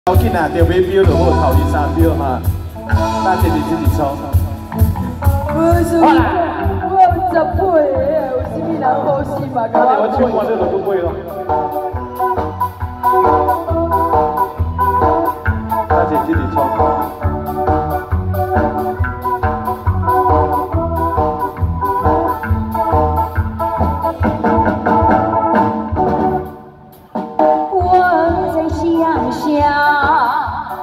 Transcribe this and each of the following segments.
要紧啊，着买表就好，头2、3秒哈，大姐你自己抽。 我有10倍的，有啥物人好死嘛？甲我唱完你就不买咯。大姐自己抽。 我在乡下。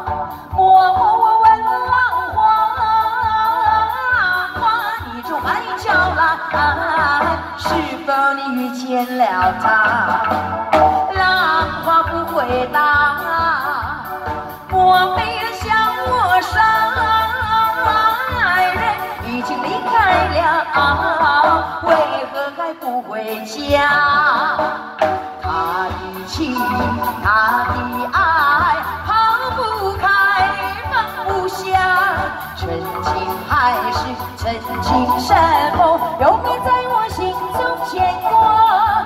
是否你遇见了他？浪花不回答，莫非向我伤？爱人已经离开了，为何还不回家？他的情，他的爱，抛不开，放不下，真情还是真情，是否永远在我心中牵挂？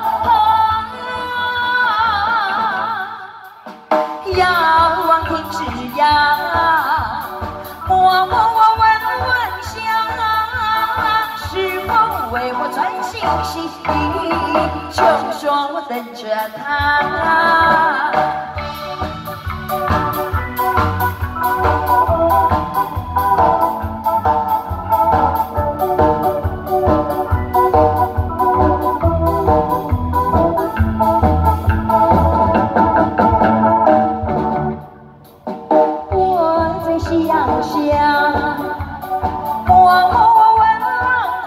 遥望天之涯，默默我问想，是否为我传信息？就说我等着他。 乡下，默默问浪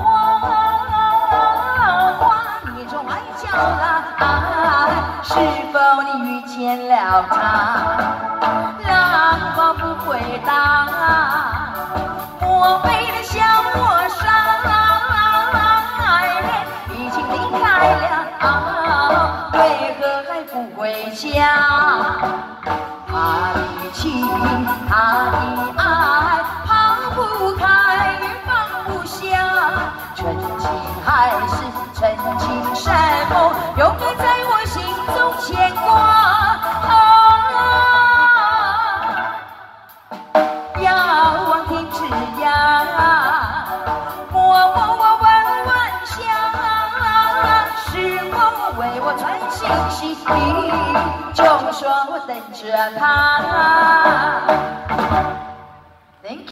花，你中爱叫了，是否你遇见了他？浪花不回答，莫非的向我伤？爱人已经离开了，为何还不回家？ 他的情，他的爱，抛不开，放不下，真情还是真情，是否永远在我心中牵挂？遥望天之涯，默默我问想，是否为我传信息？ 就说我等着他。